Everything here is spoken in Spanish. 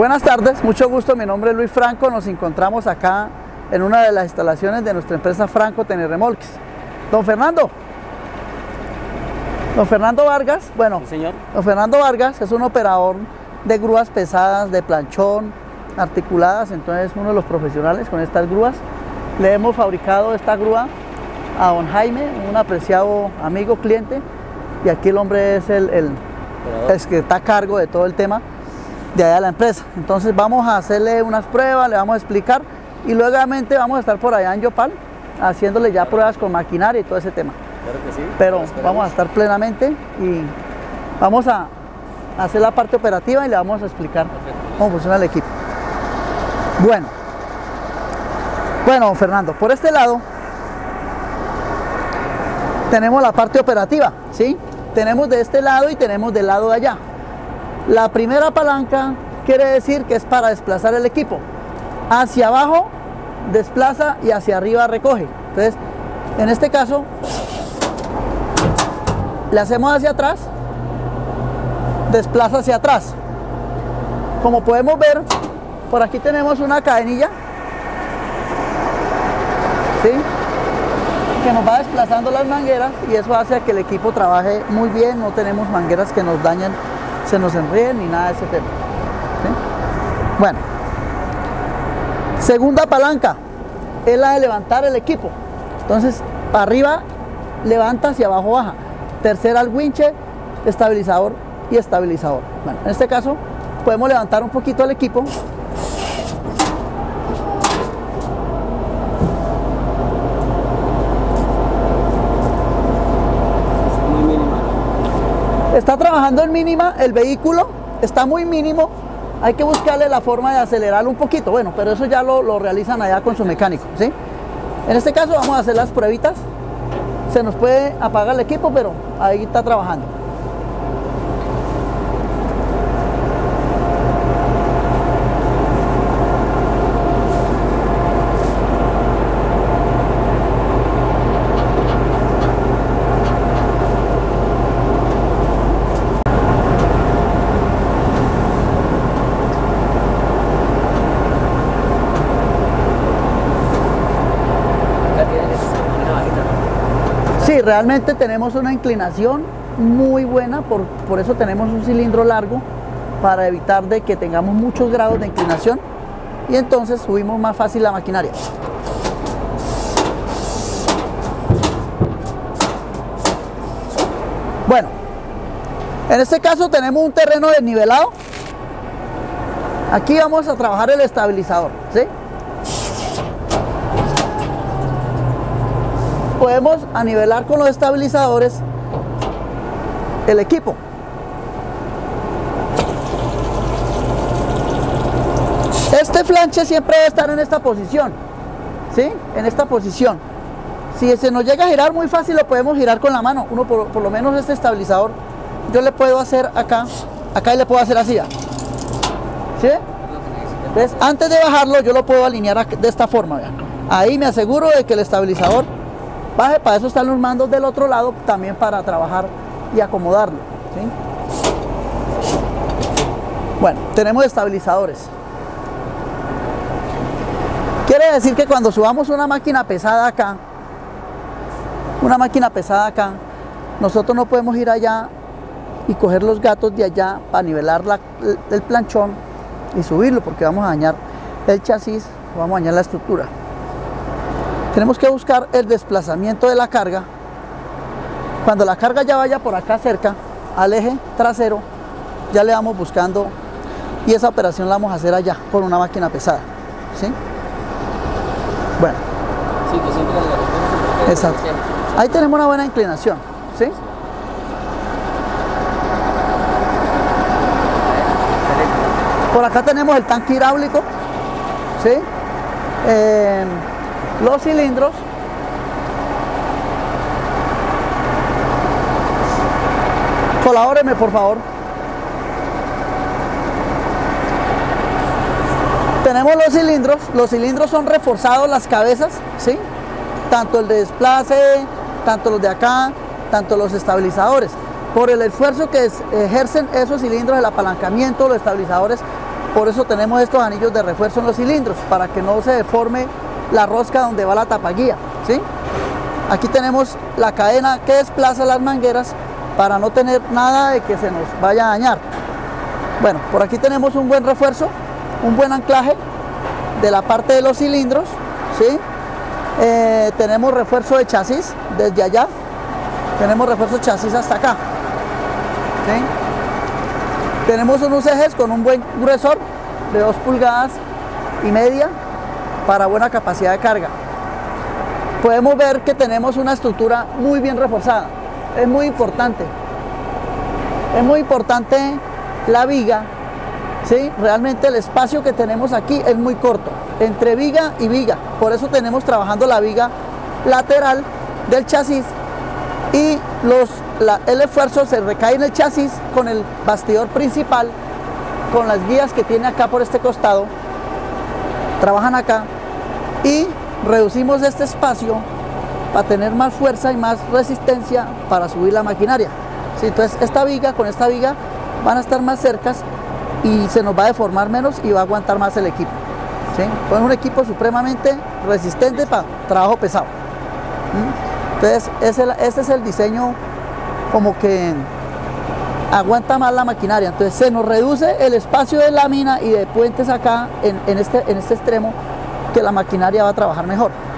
Buenas tardes, mucho gusto, mi nombre es Luis Franco, nos encontramos acá en una de las instalaciones de nuestra empresa Franco Tenerremolques. Don Fernando Vargas, bueno, sí, señor. Don Fernando Vargas es un operador de grúas pesadas, de planchón, articuladas, entonces uno de los profesionales con estas grúas. Le hemos fabricado esta grúa a don Jaime, un apreciado amigo, cliente, y aquí el hombre es el que está a cargo de todo el tema de allá de la empresa. Entonces vamos a hacerle unas pruebas, le vamos a explicar y luego vamos a estar por allá en Yopal haciéndole ya pruebas con maquinaria y todo ese tema. Claro que sí. Pero vamos a estar plenamente y vamos a hacer la parte operativa y le vamos a explicar cómo funciona el equipo. Bueno, Fernando, por este lado tenemos la parte operativa, ¿sí? Tenemos de este lado y tenemos del lado de allá. La primera palanca quiere decir que es para desplazar el equipo. Hacia abajo desplaza y hacia arriba recoge. Entonces, en este caso, le hacemos hacia atrás, desplaza hacia atrás. Como podemos ver, por aquí tenemos una cadenilla, ¿sí?, que nos va desplazando las mangueras y eso hace que el equipo trabaje muy bien. No tenemos mangueras que nos dañen, se nos enreden ni nada de ese tema, ¿sí? Bueno, segunda palanca es la de levantar el equipo. Entonces, para arriba levanta, hacia abajo baja. Tercera, el winche, estabilizador y estabilizador. Bueno, en este caso podemos levantar un poquito el equipo. Está trabajando en mínima, el vehículo está muy mínimo, hay que buscarle la forma de acelerarlo un poquito, bueno, pero eso ya lo realizan allá con su mecánico, ¿sí? En este caso vamos a hacer las pruebitas, se nos puede apagar el equipo, pero ahí está trabajando. Sí, realmente tenemos una inclinación muy buena, por eso tenemos un cilindro largo, para evitar de que tengamos muchos grados de inclinación y entonces subimos más fácil la maquinaria. Bueno, en este caso tenemos un terreno desnivelado. Aquí vamos a trabajar el estabilizador, ¿sí? Podemos anivelar con los estabilizadores el equipo. Este flanche siempre debe estar en esta posición, ¿sí? En esta posición. Si se nos llega a girar muy fácil, lo podemos girar con la mano. Uno por lo menos este estabilizador, yo le puedo hacer acá y le puedo hacer así, ¿sí? Entonces, antes de bajarlo, yo lo puedo alinear de esta forma, vean. Ahí me aseguro de que el estabilizador baje. Para eso están los mandos del otro lado, también para trabajar y acomodarlo, ¿sí? Bueno, tenemos estabilizadores. Quiere decir que cuando subamos una máquina pesada acá, nosotros no podemos ir allá y coger los gatos de allá para nivelar el planchón y subirlo, porque vamos a dañar el chasis, vamos a dañar la estructura. Tenemos que buscar el desplazamiento de la carga. Cuando la carga ya vaya por acá cerca, al eje trasero, ya le vamos buscando y esa operación la vamos a hacer allá con una máquina pesada, ¿sí? Bueno. Sí, que siempre la exacto. Ahí tenemos una buena inclinación, ¿sí? Por acá tenemos el tanque hidráulico, ¿sí? Los cilindros, colabóreme por favor. Tenemos los cilindros son reforzados, las cabezas, ¿sí? Tanto el de desplace, tanto los de acá, tanto los estabilizadores. Por el esfuerzo que ejercen esos cilindros, el apalancamiento, los estabilizadores Por eso tenemos estos anillos de refuerzo en los cilindros, para que no se deforme la rosca donde va la tapaguía, ¿sí? Aquí tenemos la cadena que desplaza las mangueras para no tener nada de que se nos vaya a dañar. Bueno, por aquí tenemos un buen refuerzo, un buen anclaje de la parte de los cilindros, ¿sí? Tenemos refuerzo de chasis desde allá, tenemos refuerzo de chasis hasta acá, ¿sí? Tenemos unos ejes con un buen gruesor de 2,5 pulgadas para buena capacidad de carga. Podemos ver que tenemos una estructura muy bien reforzada. Es muy importante la viga, ¿sí? Realmente el espacio que tenemos aquí es muy corto entre viga y viga, por eso tenemos trabajando la viga lateral del chasis y el esfuerzo se recae en el chasis con el bastidor principal, con las guías que tiene acá por este costado, trabajan acá y reducimos este espacio para tener más fuerza y más resistencia para subir la maquinaria, ¿sí? Entonces con esta viga van a estar más cercas y se nos va a deformar menos y va a aguantar más el equipo, ¿sí? Pues es un equipo supremamente resistente para trabajo pesado. Entonces este es el diseño como que aguanta más la maquinaria. Entonces se nos reduce el espacio de lámina y de puentes acá en este extremo, que la maquinaria va a trabajar mejor.